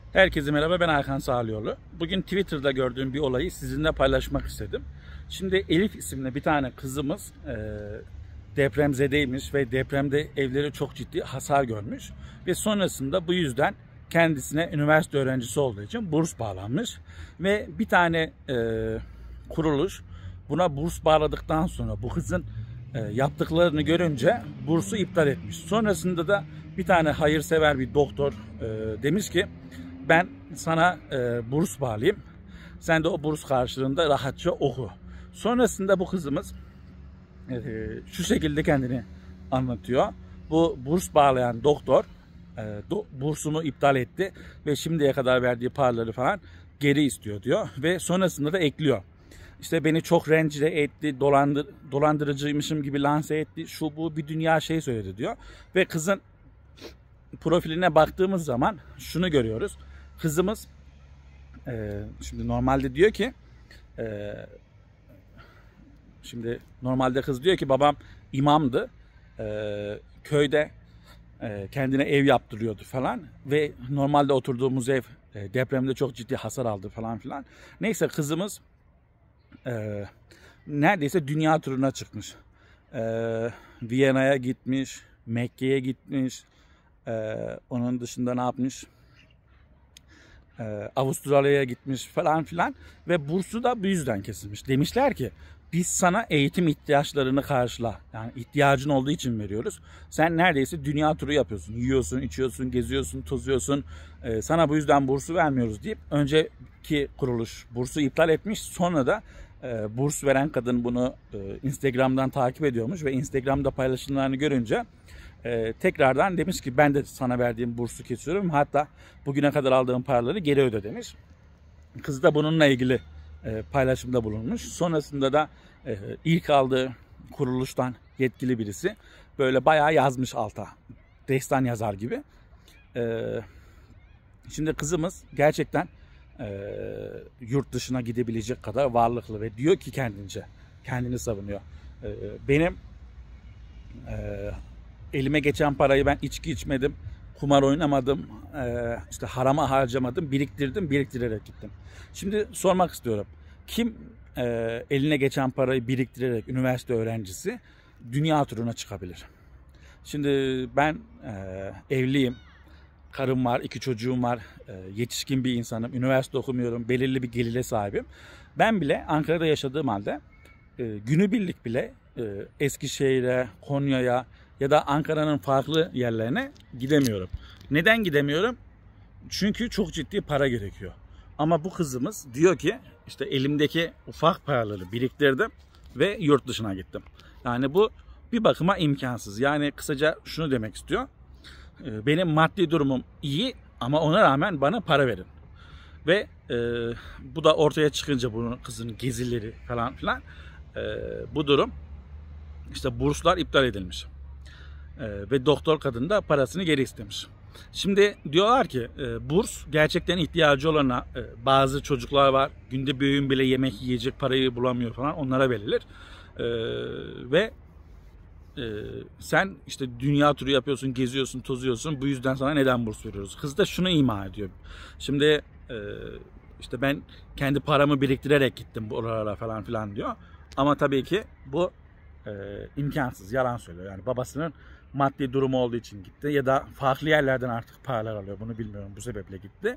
Herkese merhaba, ben Hakan Sağlıoğlu. Bugün Twitter'da gördüğüm bir olayı sizinle paylaşmak istedim. Şimdi Elif isimli bir tane kızımız depremzedeymiş ve depremde evleri çok ciddi hasar görmüş. Ve sonrasında bu yüzden kendisine üniversite öğrencisi olduğu için burs bağlanmış. Ve bir tane kuruluş buna burs bağladıktan sonra bu kızın yaptıklarını görünce bursu iptal etmiş. Sonrasında da bir tane hayırsever bir doktor demiş ki ben sana burs bağlayayım. Sen de o burs karşılığında rahatça oku. Sonrasında bu kızımız şu şekilde kendini anlatıyor. Bu burs bağlayan doktor bursumu iptal etti ve şimdiye kadar verdiği paraları falan geri istiyor diyor. Ve sonrasında da ekliyor. İşte beni çok rencide etti, dolandırıcıymışım gibi lanse etti, şu bu bir dünya şey söyledi diyor. Ve kızın profiline baktığımız zaman şunu görüyoruz. Kızımız şimdi normalde diyor ki şimdi normalde kız diyor ki babam imamdı, köyde kendine ev yaptırıyordu falan ve normalde oturduğumuz ev depremde çok ciddi hasar aldı falan filan. Neyse kızımız neredeyse dünya turuna çıkmış. Viyana'ya gitmiş, Mekke'ye gitmiş. Onun dışında ne yapmış? Avustralya'ya gitmiş falan filan ve bursu da bu yüzden kesilmiş. Demişler ki biz sana eğitim ihtiyaçlarını karşıla. Yani ihtiyacın olduğu için veriyoruz. Sen neredeyse dünya turu yapıyorsun. Yiyorsun, içiyorsun, geziyorsun, tozuyorsun. Sana bu yüzden bursu vermiyoruz deyip önceki kuruluş bursu iptal etmiş. Sonra da burs veren kadın bunu Instagram'dan takip ediyormuş ve Instagram'da paylaşımlarını görünce tekrardan demiş ki ben de sana verdiğim bursu kesiyorum. Hatta bugüne kadar aldığım paraları geri öde demiş. Kız da bununla ilgili paylaşımda bulunmuş. Sonrasında da ilk aldığı kuruluştan yetkili birisi böyle bayağı yazmış alta. Destan yazar gibi. Şimdi kızımız gerçekten yurt dışına gidebilecek kadar varlıklı ve diyor ki kendini savunuyor. Benim elime geçen parayı ben içki içmedim, kumar oynamadım, işte harama harcamadım, biriktirerek gittim. Şimdi sormak istiyorum. Kim eline geçen parayı biriktirerek üniversite öğrencisi dünya turuna çıkabilir? Şimdi ben evliyim, karım var, 2 çocuğum var, yetişkin bir insanım, üniversite okumuyorum, belirli bir gelire sahibim. Ben bile Ankara'da yaşadığım halde günübirlik bile Eskişehir'e, Konya'ya ya da Ankara'nın farklı yerlerine gidemiyorum. Neden gidemiyorum? Çünkü çok ciddi para gerekiyor. Ama bu kızımız diyor ki işte elimdeki ufak paraları biriktirdim ve yurt dışına gittim. Yani bu bir bakıma imkansız. Yani kısaca şunu demek istiyor. Benim maddi durumum iyi ama ona rağmen bana para verin. Ve bu da ortaya çıkınca bunun kızın gezileri falan filan bu durum işte burslar iptal edilmiş. Ve doktor kadın da parasını geri istemiş. Şimdi diyorlar ki burs gerçekten ihtiyacı olana bazı çocuklar var. Günde bir öğün bile yemek yiyecek parayı bulamıyor falan onlara verilir. Ve sen işte dünya turu yapıyorsun, geziyorsun, tozuyorsun. Bu yüzden sana neden burs veriyoruz? Kız da şunu ima ediyor. Şimdi işte ben kendi paramı biriktirerek gittim buralara falan filan diyor. Ama tabii ki bu imkansız, yalan söylüyor. Yani babasının maddi durumu olduğu için gitti ya da farklı yerlerden artık paralar alıyor. Bunu bilmiyorum. Bu sebeple gitti.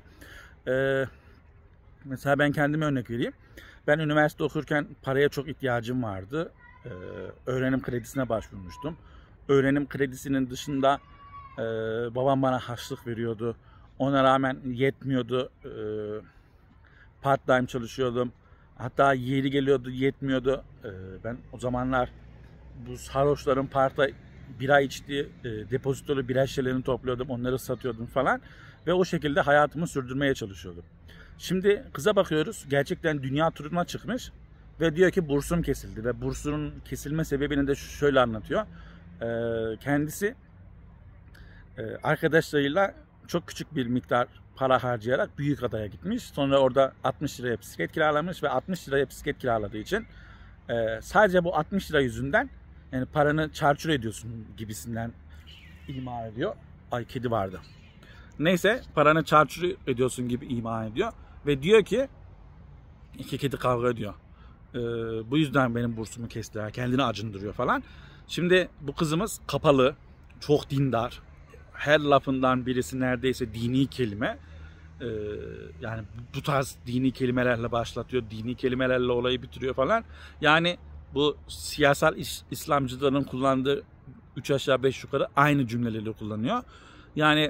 Mesela ben kendime örnek vereyim. Ben üniversite okurken paraya çok ihtiyacım vardı. Öğrenim kredisine başvurmuştum. Öğrenim kredisinin dışında babam bana harçlık veriyordu. Ona rağmen yetmiyordu. Part time çalışıyordum. Hatta yeri geliyordu, yetmiyordu. Ben o zamanlar bu sarhoşların parta bira içtiği depozitolu bira şişelerini topluyordum. Onları satıyordum falan. Ve o şekilde hayatımı sürdürmeye çalışıyordum. Şimdi kıza bakıyoruz. Gerçekten dünya turuna çıkmış. Ve diyor ki bursum kesildi. Ve bursunun kesilme sebebini de şöyle anlatıyor. Kendisi arkadaşlarıyla çok küçük bir miktar para harcayarak Büyükada'ya gitmiş. Sonra orada 60 liraya bisiklet kiralamış ve 60 liraya bisiklet kiraladığı için sadece bu 60 lira yüzünden yani paranı çarçur ediyorsun gibisinden ima ediyor. Ay kedi vardı. Neyse paranı çarçur ediyorsun gibi ima ediyor. Ve diyor ki iki kedi kavga ediyor. Bu yüzden benim bursumu kestiler. Kendini acındırıyor falan. Şimdi bu kızımız kapalı, çok dindar. Her lafından birisi neredeyse dini kelime. Yani bu tarz dini kelimelerle başlatıyor. Dini kelimelerle olayı bitiriyor falan. Yani bu siyasal İslamcıların kullandığı 3 aşağı 5 yukarı aynı cümleleri kullanıyor. Yani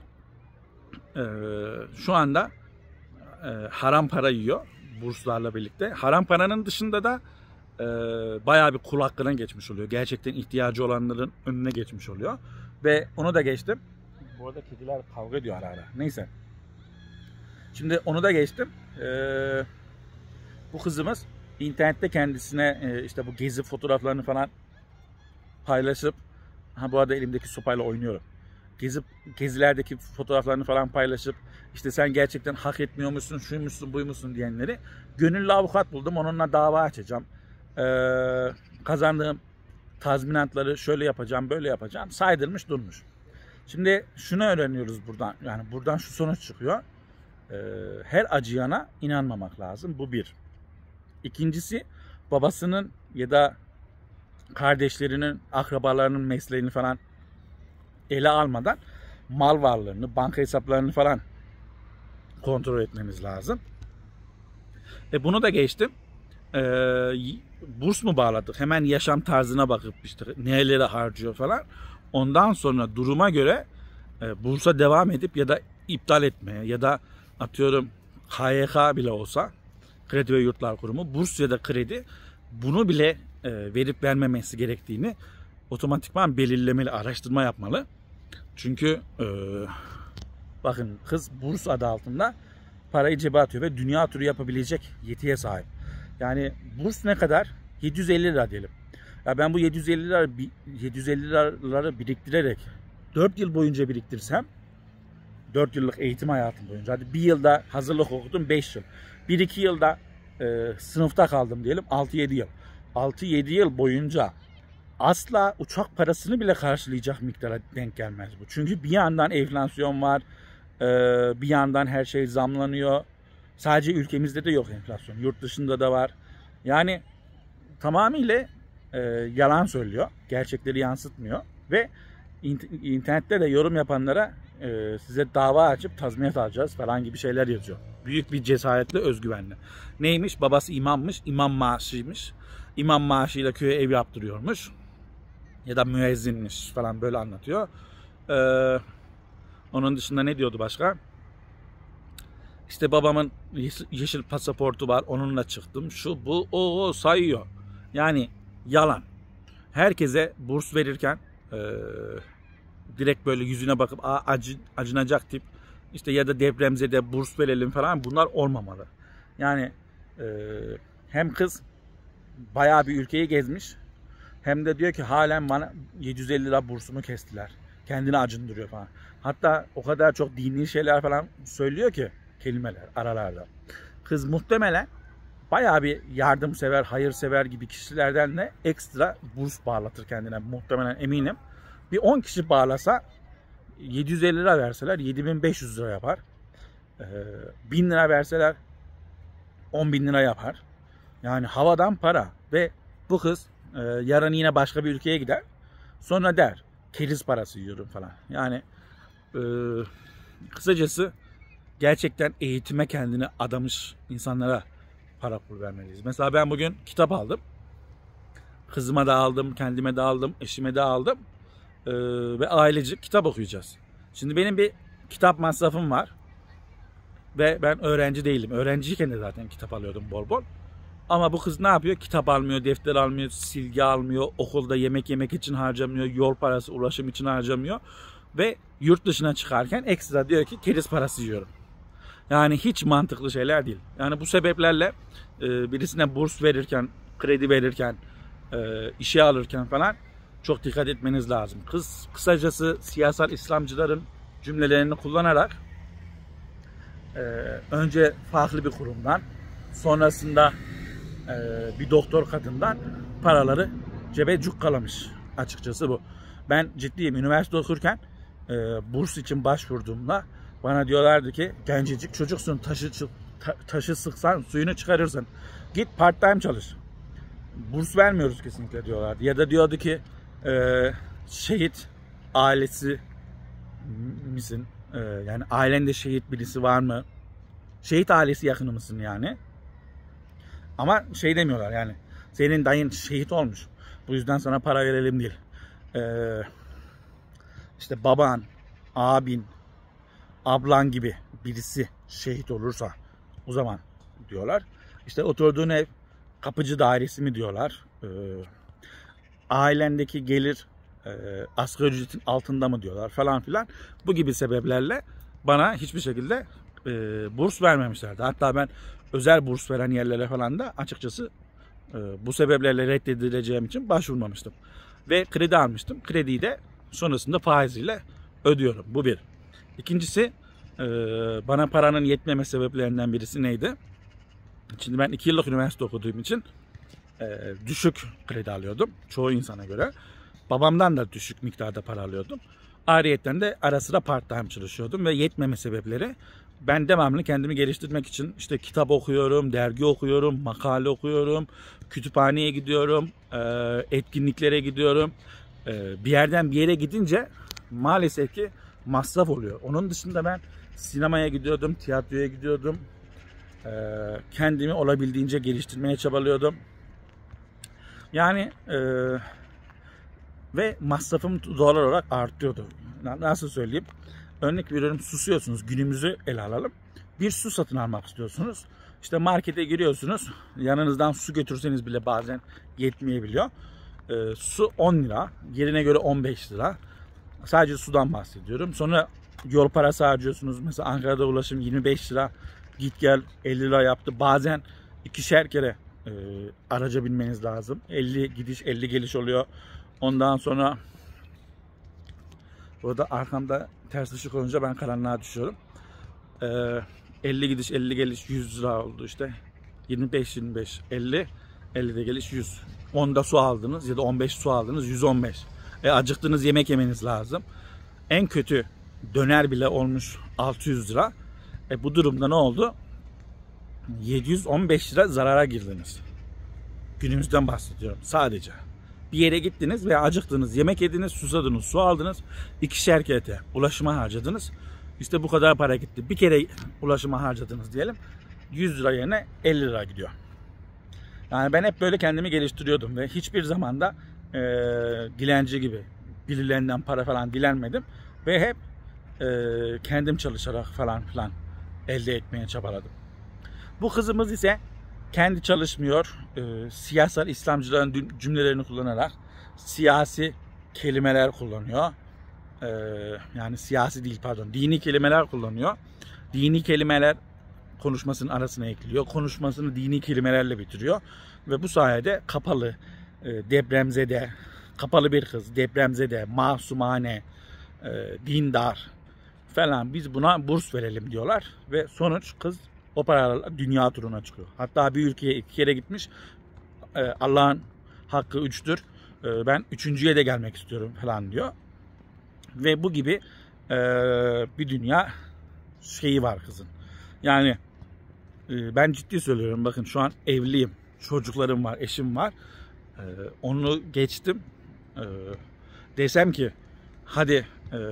şu anda haram para yiyor burslarla birlikte. Haram paranın dışında da bayağı bir kul hakkına geçmiş oluyor. Gerçekten ihtiyacı olanların önüne geçmiş oluyor. Ve onu da geçtim. Bu arada kediler kavga ediyor ara ara. Neyse. Şimdi onu da geçtim. Bu kızımız internette kendisine işte bu gezi fotoğraflarını falan paylaşıp, bu arada elimdeki sopayla oynuyorum. Gezilerdeki fotoğraflarını falan paylaşıp işte sen gerçekten hak etmiyor musun, şuymuşsun, buymuşsun diyenleri gönüllü avukat buldum. Onunla dava açacağım. Kazandığım tazminatları şöyle yapacağım, böyle yapacağım. Saydırmış durmuş. Şimdi şunu öğreniyoruz buradan. Yani buradan şu sonuç çıkıyor. Her acıyana inanmamak lazım. Bu bir. İkincisi, babasının ya da kardeşlerinin, akrabalarının mesleğini falan ele almadan mal varlığını, banka hesaplarını falan kontrol etmemiz lazım. Bunu da geçtim. Burs mu bağladık? Hemen yaşam tarzına bakıp işte nerelere harcıyor falan. Ondan sonra duruma göre bursa devam edip ya da iptal etmeye ya da atıyorum KYK bile olsa, Kredi ve Yurtlar Kurumu, burs ya da kredi, bunu bile verip vermemesi gerektiğini otomatikman belirlemeli, araştırma yapmalı. Çünkü bakın, kız burs adı altında parayı cebe atıyor ve dünya turu yapabilecek yetiye sahip. Yani burs ne kadar? 750 lira diyelim. Ya ben bu 750 liraları biriktirerek 4 yıl boyunca biriktirsem, 4 yıllık eğitim hayatım boyunca, hadi bir yılda hazırlık okudum 5 yıl. 1-2 yılda sınıfta kaldım diyelim 6-7 yıl. 6-7 yıl boyunca asla uçak parasını bile karşılayacak miktara denk gelmez bu. Çünkü bir yandan enflasyon var, bir yandan her şey zamlanıyor. Sadece ülkemizde de yok enflasyon, yurt dışında da var. Yani tamamıyla yalan söylüyor, gerçekleri yansıtmıyor ve internette de yorum yapanlara size dava açıp tazminat alacağız falan gibi şeyler yazıyor. Büyük bir cesaretle, özgüvenle. Neymiş? Babası imammış, imam maaşıymış. İmam maaşıyla köye ev yaptırıyormuş. Ya da müezzinmiş falan, böyle anlatıyor. Onun dışında ne diyordu başka? İşte babamın yeşil pasaportu var, onunla çıktım. Şu, bu, o sayıyor. Yani yalan. Herkese burs verirken direkt böyle yüzüne bakıp acınacak tip, işte ya da depremzede burs verelim falan, bunlar olmamalı. Yani hem kız bayağı bir ülkeyi gezmiş, hem de diyor ki halen bana 750 lira bursumu kestiler. Kendini acındırıyor falan. Hatta o kadar çok dini şeyler falan söylüyor ki, kelimeler aralarda. Kız muhtemelen bayağı bir yardımsever, hayırsever gibi kişilerden de ekstra burs bağlatır kendine. Muhtemelen, eminim. Bir 10 kişi bağlasa 750 lira verseler 7500 lira yapar. 1000 lira verseler 10.000 lira yapar. Yani havadan para. Ve bu kız yarın yine başka bir ülkeye gider. Sonra der keriz parası yiyorum falan. Yani kısacası gerçekten eğitime kendini adamış insanlara para pul vermeliyiz. Mesela ben bugün kitap aldım. Kızıma da aldım, kendime de aldım, eşime de aldım. Ve ailecek kitap okuyacağız. Şimdi benim bir kitap masrafım var. Ve ben öğrenci değilim. Öğrenciyken de zaten kitap alıyordum bol bol. Ama bu kız ne yapıyor? Kitap almıyor, defter almıyor, silgi almıyor, okulda yemek için harcamıyor, yol parası, ulaşım için harcamıyor. Ve yurt dışına çıkarken ekstra diyor ki keriz parası yiyorum. Yani hiç mantıklı şeyler değil. Yani bu sebeplerle birisine burs verirken, kredi verirken, işe alırken falan çok dikkat etmeniz lazım. Kız kısacası siyasal İslamcıların cümlelerini kullanarak önce farklı bir kurumdan, sonrasında bir doktor kadından paraları cebe cukkalamış. Açıkçası bu. Ben ciddiyim. Üniversite okurken burs için başvurduğumda Bana diyorlardı ki gencecik çocuksun, taşı sıksan suyunu çıkarırsın. Git part time çalış. Burs vermiyoruz kesinlikle diyorlardı. Ya da diyordu ki şehit ailesi misin? Yani ailende şehit birisi var mı? Şehit ailesi yakını mısın yani? Ama şey demiyorlar yani. Senin dayın şehit olmuş. Bu yüzden sana para verelim değil. İşte baban, abin, ablan gibi birisi şehit olursa o zaman diyorlar. İşte oturduğun ev kapıcı dairesi mi diyorlar. Ailendeki gelir asgari ücretin altında mı diyorlar falan filan. Bu gibi sebeplerle bana hiçbir şekilde burs vermemişlerdi. Hatta ben özel burs veren yerlere falan da açıkçası bu sebeplerle reddedileceğim için başvurmamıştım. Ve kredi almıştım. Krediyi de sonrasında faiziyle ödüyorum. Bu bir. İkincisi bana paranın yetmeme sebeplerinden birisi neydi? Şimdi ben 2 yıllık üniversite okuduğum için düşük kredi alıyordum. Çoğu insana göre. Babamdan da düşük miktarda para alıyordum. Ayrıyeten de ara sıra part time çalışıyordum ve yetmeme sebepleri ben devamlı kendimi geliştirmek için işte kitap okuyorum, dergi okuyorum, makale okuyorum, kütüphaneye gidiyorum, etkinliklere gidiyorum. Bir yerden bir yere gidince maalesef ki masraf oluyor. Onun dışında ben sinemaya gidiyordum, tiyatroya gidiyordum. Kendimi olabildiğince geliştirmeye çabalıyordum. Yani ve masrafım doğal olarak artıyordu. Nasıl söyleyeyim? Örnek veriyorum, susuyorsunuz. Günümüzü ele alalım. Bir su satın almak istiyorsunuz. İşte markete giriyorsunuz. Yanınızdan su götürseniz bile bazen yetmeyebiliyor. Su 10 lira. Yerine göre 15 lira. Sadece sudan bahsediyorum. Sonra yol parası harcıyorsunuz. Mesela Ankara'da ulaşım 25 lira. Git gel 50 lira yaptı. Bazen ikişer kere araca binmeniz lazım. 50 gidiş 50 geliş oluyor. Ondan sonra burada arkamda ters ışık olunca ben karanlığa düşüyorum. 50 gidiş 50 geliş 100 lira oldu işte. 25 50 50 de geliş 100. 10'da su aldınız ya da 15 su aldınız 115. Acıktınız, yemek yemeniz lazım. En kötü döner bile olmuş 600 lira. Bu durumda ne oldu? 715 lira zarara girdiniz. Günümüzden bahsediyorum sadece. Bir yere gittiniz veya acıktınız, yemek yediniz, susadınız, su aldınız. 2'şer kere ulaşıma harcadınız. İşte bu kadar para gitti. Bir kere ulaşıma harcadınız diyelim. 100 lira yerine 50 lira gidiyor. Yani ben hep böyle kendimi geliştiriyordum ve hiçbir zamanda dilenci gibi birilerinden para falan dilenmedim. Ve hep kendim çalışarak falan filan elde etmeye çabaladım. Bu kızımız ise kendi çalışmıyor, siyasal İslamcıların cümlelerini kullanarak siyasi kelimeler kullanıyor. Yani siyasi değil pardon, dini kelimeler kullanıyor. Dini kelimeler konuşmasının arasına ekliyor. Konuşmasını dini kelimelerle bitiriyor. Ve bu sayede kapalı, depremzede, kapalı bir kız, depremzede, masumane, dindar falan biz buna burs verelim diyorlar. Ve sonuç kız o paralarla dünya turuna çıkıyor. Hatta bir ülkeye 2 kere gitmiş. Allah'ın hakkı 3'tür. Ben 3.'ye de gelmek istiyorum falan diyor. Ve bu gibi bir dünya şeyi var kızın. Yani ben ciddi söylüyorum. Bakın şu an evliyim. Çocuklarım var, eşim var. Onu geçtim. Desem ki hadi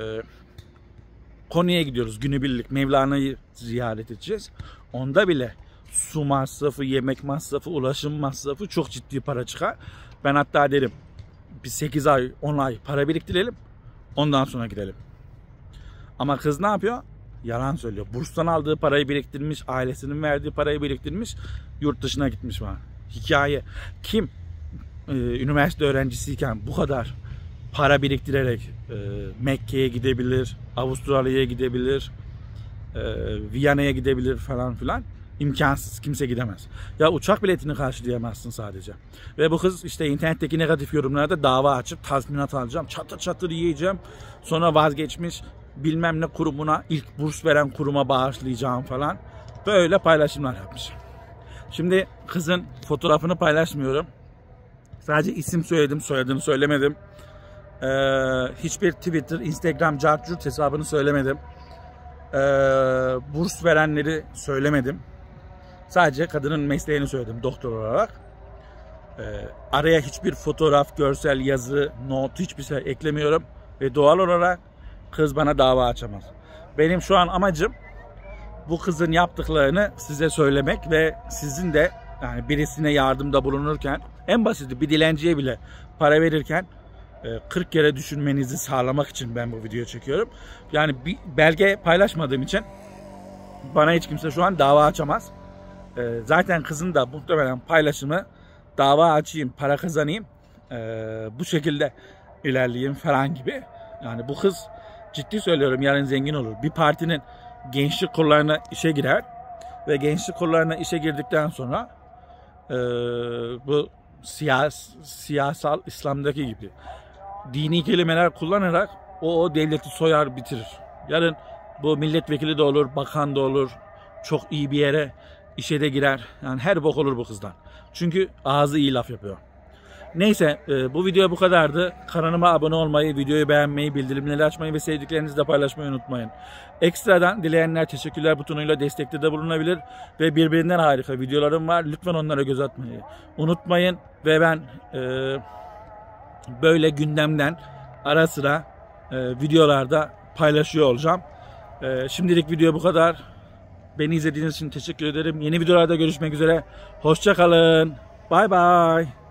Konya'ya gidiyoruz günübirlik, Mevlana'yı ziyaret edeceğiz. Onda bile su masrafı, yemek masrafı, ulaşım masrafı çok ciddi para çıkar. Ben hatta derim bir 8 ay, 10 ay para biriktirelim. Ondan sonra gidelim. Ama kız ne yapıyor? Yalan söylüyor. Burstan aldığı parayı biriktirmiş, ailesinin verdiği parayı biriktirmiş, yurt dışına gitmiş falan. Hikaye. Kim üniversite öğrencisiyken bu kadar para biriktirerek Mekke'ye gidebilir, Avustralya'ya gidebilir, Viyana'ya gidebilir falan filan? İmkansız. Kimse gidemez. Ya uçak biletini karşılayamazsın sadece. Ve bu kız işte internetteki negatif yorumlarda dava açıp tazminat alacağım, çatır çatır yiyeceğim. Sonra vazgeçmiş, bilmem ne kurumuna, ilk burs veren kuruma bağışlayacağım falan. Böyle paylaşımlar yapmış. Şimdi kızın fotoğrafını paylaşmıyorum. Sadece isim söyledim, soyadını söylemedim. Hiçbir Twitter, Instagram, Cartcurt hesabını söylemedim. burs verenleri söylemedim. Sadece kadının mesleğini söyledim doktor olarak. Araya hiçbir fotoğraf, görsel, yazı, not, hiçbir şey eklemiyorum. Ve doğal olarak kız bana dava açamaz. Benim şu an amacım bu kızın yaptıklarını size söylemek ve sizin de yani birisine yardımda bulunurken, en basiti bir dilenciye bile para verirken 40 kere düşünmenizi sağlamak için ben bu videoyu çekiyorum. Yani bir belge paylaşmadığım için bana hiç kimse şu an dava açamaz. Zaten kızın da muhtemelen paylaşımı dava açayım, para kazanayım, bu şekilde ilerleyeyim falan gibi. Yani bu kız, ciddi söylüyorum, yarın zengin olur. Bir partinin gençlik kollarına işe girer ve gençlik kollarına işe girdikten sonra bu siyasal İslam'daki gibi dini kelimeler kullanarak o devleti soyar bitirir. Yarın bu milletvekili de olur, bakan da olur, çok iyi bir yere işe de girer. Yani her bok olur bu kızdan. Çünkü ağzı iyi laf yapıyor. Neyse, bu video bu kadardı. Kanalıma abone olmayı, videoyu beğenmeyi, bildirimleri açmayı ve sevdiklerinizle de paylaşmayı unutmayın. Ekstradan dileyenler teşekkürler butonuyla destekte de bulunabilir. Ve birbirinden harika videolarım var. Lütfen onlara göz atmayı unutmayın. Ve ben böyle gündemden ara sıra videolarda paylaşıyor olacağım. Şimdilik video bu kadar. Beni izlediğiniz için teşekkür ederim. Yeni videolarda görüşmek üzere. Hoşça kalın. Bye bye.